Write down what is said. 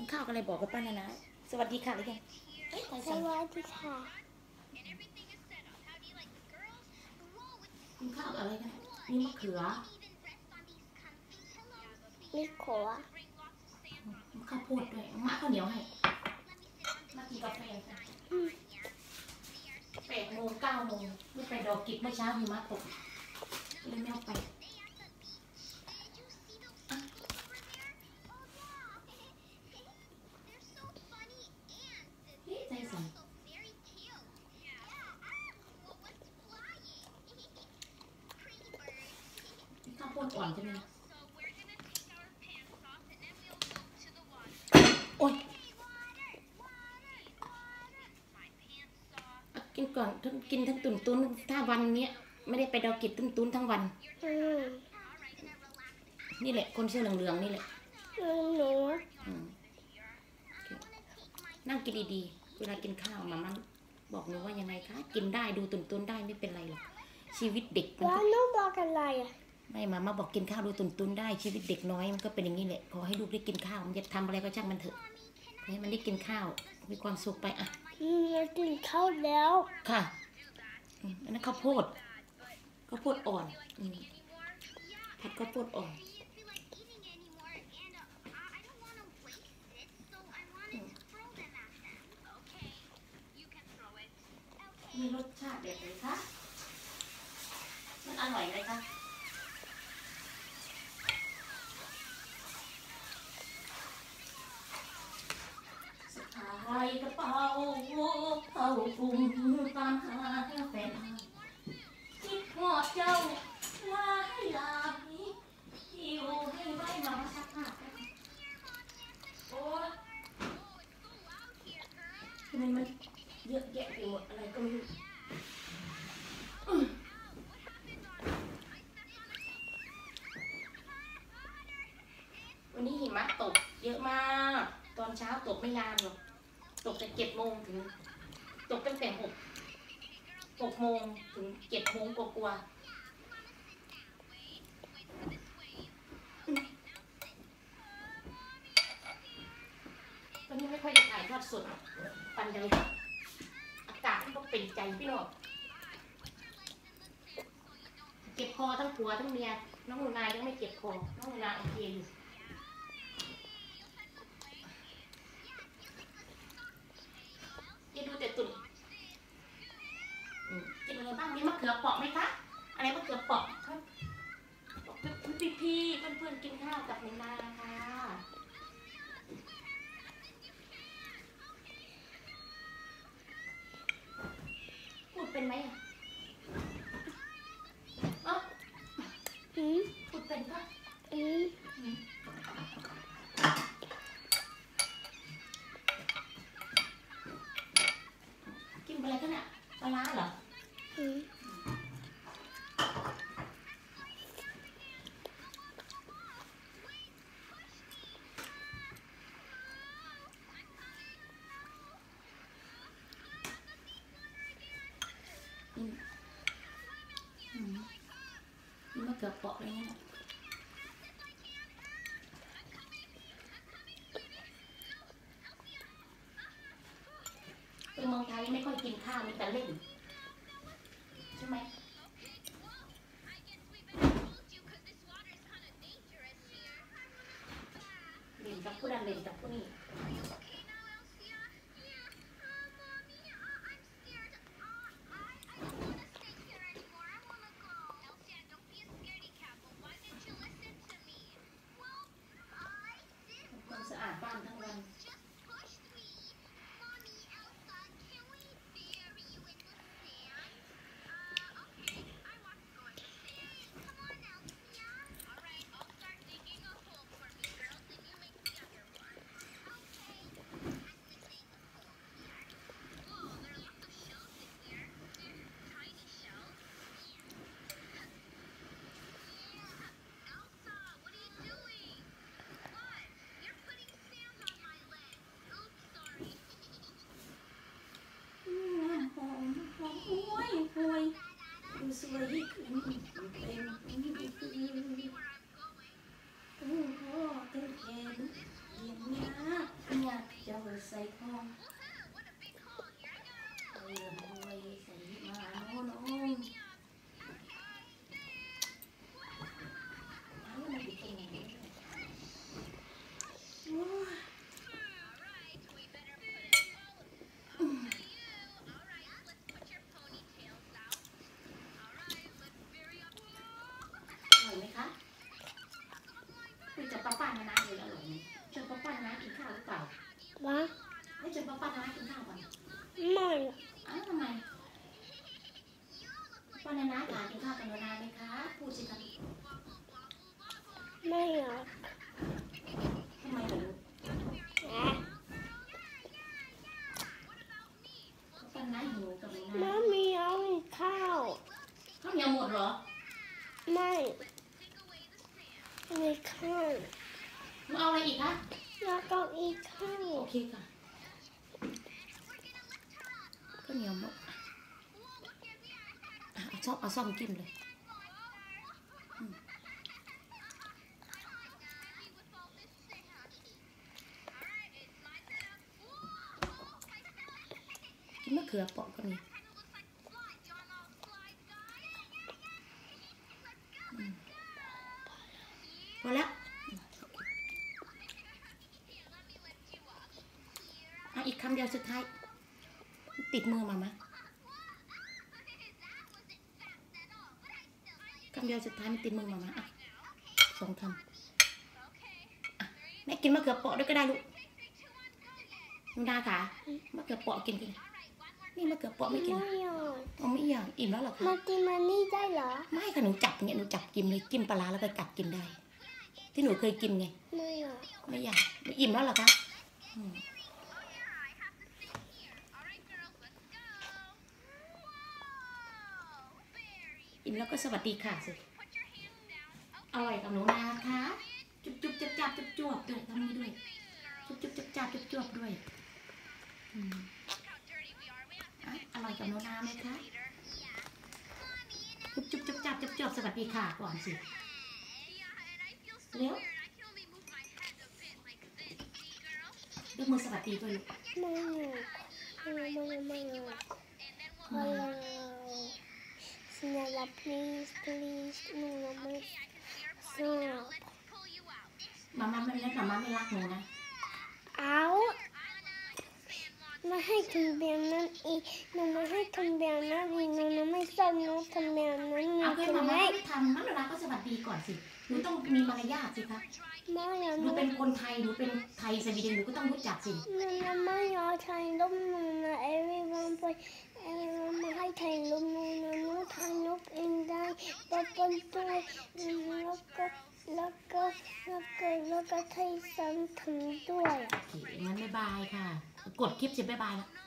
ข้าวกันเลยบอกกับป้านานะสวัสดีค่ะหรือยังสวัสดีค่ะกินข้าวอะไรกันมีมะเขือมีขวข้าวโพดด้วยมะข้าวเหนียวให้มากินกาแฟกัน8 โมง 9 โมงไม่ไปดอกกิจเมื่อเช้าหิมะตกเลยไม่เอาไปใจสั่นข้าวโพดอ่อนใช่ไหมโอ๊ยกินก่อนกินทั้งตุ่นตุ้นถ้าวันนี้ไม่ได้ไปดอกกิจตุ่นตุ้นทั้งวันนี่แหละคนเสื้อเหลืองๆนี่แหละหนูนั่งกินดีๆเวลากินข้าวมาม่าบอกหนูว่ายังไงคะกินได้ดูตุ่นตุ้นได้ไม่เป็นไรหรอกชีวิตเด็กแล้วหนูบอกอะไรไม่มาบอกกินข้าวดูตุ่นตุ้นได้ชีวิตเด็กน้อยมันก็เป็นอย่างนี้แหละขอให้ลูกได้กินข้าวมันจะทำอะไรก็ช่างมันเถอะให้มันได้กินข้าวมีความสุขไปอ่ะกินข้าวแล้วค่ะอันนั้นข้าวโพดอ่อนผัดข้าวโพดอ่อนมีรสชาติแบบไหนคะมันอร่อยไหมคะสะพายกระเป๋าเข้ากรุงตามหาแฟนคิดหอดเจ้าลาให้ลาพี่หิวให้ไว้มาสักผ้าโอ้ยทำไมมันเยอะแยะไปหมดอะไรก็ไม่รู้วันนี้หิมะตกเยอะมากตอนเช้าตกไม่นานหรอกตกแต่7 โมงถึงตกตั้งแต่6 โมงถึง7 โมงกว่าตอนนี้ไม่ค่อยได้ถ่ายทอดสดปันเลยอากาศที่ก็เป็นใจพี่หรอกเจ็บคอทั้งผัวทั้งเมียน้องหนูนายยังไม่เจ็บคอน้องหนูนายโอเคอยู่กินดูแต่ตุ่นกินอะไรบ้างมีมะเขือเปาะไหมคะอะไรมะเขือเปาะครับพี่เพื่อนกินข้าวกับหนูนาค่ะพูดเป็นไหมอ่ะพูดเป็นปะกินอะไรกันอ่ะปลาร้าเหรอนี่มะเขือเปาะอะไรเงี้ยเมืองไทยไม่ค่อยกินข้าวมีแต่เล่นใช่ไหมเล่นกับผู้นั้นเล่นกับผู้นี้ความสะอาดบ้านทั้งวันป้าป้านานาเลยอร่อยไหมชวนป้าป้านานากินข้าวหรือเปล่าวะให้ชวนป้าป้านานากินข้าวก่อนไม่อ้าวทำไมป้านานาอยากกินข้าวกับนานาไหมคะพูดสิคะไม่อยากทำไมล่ะลูกแอะป้านานาหิวกับนาแม่นามีเอาอีกข้าวข้าวเหนียวหมดเหรอไม่มีข้าวหนูเอาอะไรอีกคะแล้วก็อีกข้าวโอเคค่ะข้าวเหนียวหมดเอาซ่อมจิ้มเลยกินมะเขือเปาะก็มีพอแล้วอีกคำเดียวสุดท้ายติดมือมามะคำเดียวสุดท้ายมันติดมือมามะอ่ะ2 คำอ่ะแม่กินมะเขือเปาะด้วยก็ได้ลูกนุนาค่ะมะเขือเปาะกินกันนี่มะเขือเปาะไม่กินไม่อยากเอาไม่อยากอิ่มแล้วเหรอคะมากินมันนี่ได้เหรอไม่ค่ะหนูจับเนี่ยหนูจับกินเลยจิ้มปลาร้าแล้วก็กัดกินได้ ที่หนูเคยกินไงไม่อยากไม่อยากหนูอิ่มแล้วเหรอคะอืมอิ่มแล้วก็สวัสดีค่ะสิอร่อยกับหนูนะคะจุ๊บจุ๊บจับจับจุ๊บจุ๊บด้วยทำนี้ด้วยจุ๊บจุ๊บจับจับจุ๊บจุ๊บด้วยอืมอ่ะอร่อยกับหนูนาไหมคะจุ๊บจุ๊บจับจับจุ๊บจุ๊บสวัสดีค่ะก่อนสิเร็วยกมือสวัสดีด้วยลูกไม่อยากไม่อยากฮัลโหล Snälla please please หนูไม่ชอบมาม่าไม่เล่นมาม่าไม่รักหนูนะเอามาให้ทำแบบนั้นอีกหนูมาให้ทำแบบนั้นอีกหนูไม่ชอบหนูทำแบบนั้นหนูเอาแค่จะมาม่าไม่ไม่ทำมาม่าก็สวัสดีก่อนสิหนูต้องมีมารยาทสิคะไม่อยากหหนูนูเป็นคนไทยหนูเป็นไทยสวีเดนหนูก็ต้องรู้จักสิหนูไม่อยากถ่ายรูปหนูนะ everyone ไป everyone มาให้ถ่ายรูปหนูนะหนูถ่ายรูปเองได้ป๊าป๊าด้วยแล้วก็ถ่ายซ้ำถึงด้วยโอเคงั้นบ๊ายบายค่ะ กดคลิปสิบ๊ายบายละ